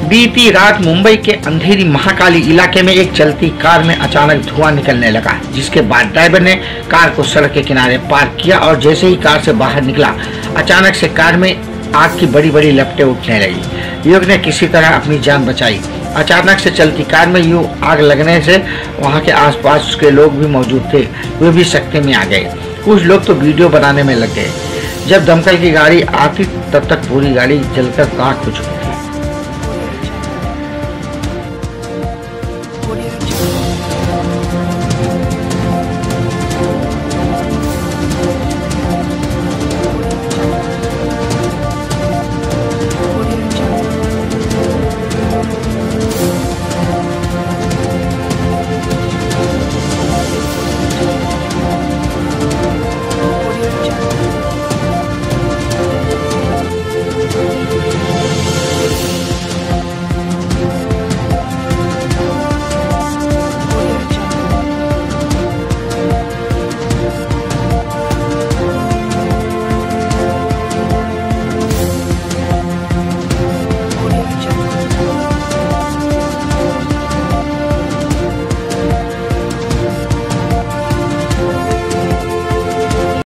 बीती रात मुंबई के अंधेरी महाकाली इलाके में एक चलती कार में अचानक धुआं निकलने लगा, जिसके बाद ड्राइवर ने कार को सड़क के किनारे पार्क किया और जैसे ही कार से बाहर निकला, अचानक से कार में आग की बड़ी बड़ी लपटें उठने लगी। युवक ने किसी तरह अपनी जान बचाई। अचानक से चलती कार में यूं आग लगने से वहां के आसपास के लोग भी मौजूद थे, वे भी सकते में आ गए। कुछ लोग तो वीडियो बनाने में लग गए। जब दमकल की गाड़ी आती तब तक पूरी गाड़ी जलकर राख हो चुकी।